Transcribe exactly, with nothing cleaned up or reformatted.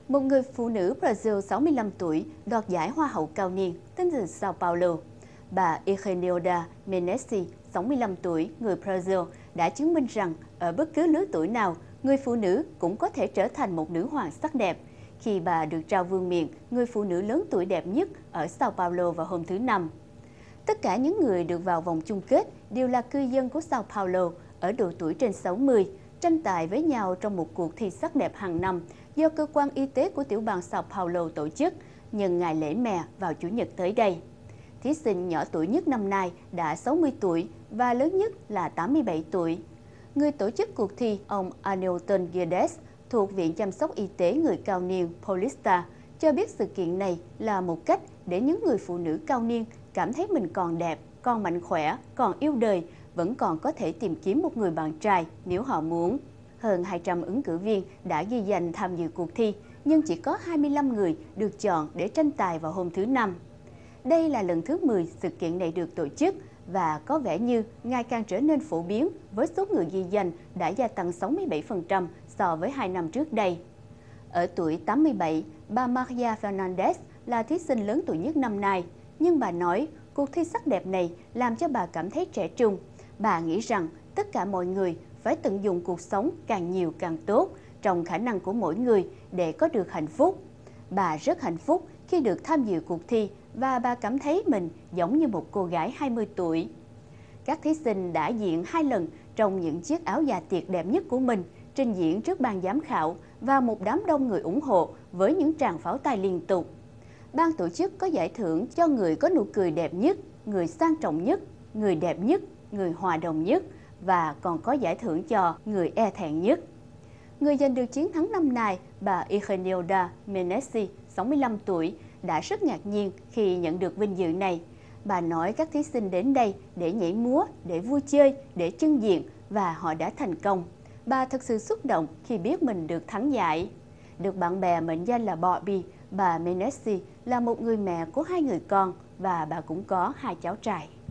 Một người phụ nữ Brazil sáu mươi lăm tuổi đoạt giải Hoa hậu cao niên đến từ Sao Paulo. Bà Igenilda Menezes, sáu mươi lăm tuổi, người Brazil, đã chứng minh rằng ở bất cứ lứa tuổi nào, người phụ nữ cũng có thể trở thành một nữ hoàng sắc đẹp, khi bà được trao vương miện người phụ nữ lớn tuổi đẹp nhất ở Sao Paulo vào hôm thứ Năm. Tất cả những người được vào vòng chung kết đều là cư dân của Sao Paulo ở độ tuổi trên sáu mươi, tranh tài với nhau trong một cuộc thi sắc đẹp hàng năm do cơ quan y tế của tiểu bang Sao Paulo tổ chức nhân ngày lễ mẹ vào Chủ nhật tới đây. Thí sinh nhỏ tuổi nhất năm nay đã sáu mươi tuổi và lớn nhất là tám mươi bảy tuổi. Người tổ chức cuộc thi, ông Aneilton Guedes, thuộc Viện Chăm sóc Y tế người cao niên Paulista, cho biết sự kiện này là một cách để những người phụ nữ cao niên cảm thấy mình còn đẹp, còn mạnh khỏe, còn yêu đời, vẫn còn có thể tìm kiếm một người bạn trai nếu họ muốn. Hơn hai trăm ứng cử viên đã ghi danh tham dự cuộc thi, nhưng chỉ có hai mươi lăm người được chọn để tranh tài vào hôm thứ Năm. Đây là lần thứ mười sự kiện này được tổ chức và có vẻ như ngày càng trở nên phổ biến với số người ghi danh đã gia tăng sáu mươi bảy phần trăm so với hai năm trước đây. Ở tuổi tám mươi bảy, bà Maria Fernandes là thí sinh lớn tuổi nhất năm nay, nhưng bà nói cuộc thi sắc đẹp này làm cho bà cảm thấy trẻ trung. Bà nghĩ rằng tất cả mọi người phải tận dụng cuộc sống càng nhiều càng tốt trong khả năng của mỗi người để có được hạnh phúc. Bà rất hạnh phúc khi được tham dự cuộc thi và bà cảm thấy mình giống như một cô gái hai mươi tuổi. Các thí sinh đã diện hai lần trong những chiếc áo dạ tiệc đẹp nhất của mình, trình diễn trước ban giám khảo và một đám đông người ủng hộ với những tràng pháo tay liên tục. Ban tổ chức có giải thưởng cho người có nụ cười đẹp nhất, người sang trọng nhất, người đẹp nhất, người hòa đồng nhất và còn có giải thưởng cho người e thẹn nhất. Người giành được chiến thắng năm nay, bà Igenilda Menezes, sáu mươi lăm tuổi, đã rất ngạc nhiên khi nhận được vinh dự này. Bà nói các thí sinh đến đây để nhảy múa, để vui chơi, để trưng diện và họ đã thành công. Bà thật sự xúc động khi biết mình được thắng giải. Được bạn bè mệnh danh là Barbie, bà Menezes là một người mẹ của hai người con và bà cũng có hai cháu trai.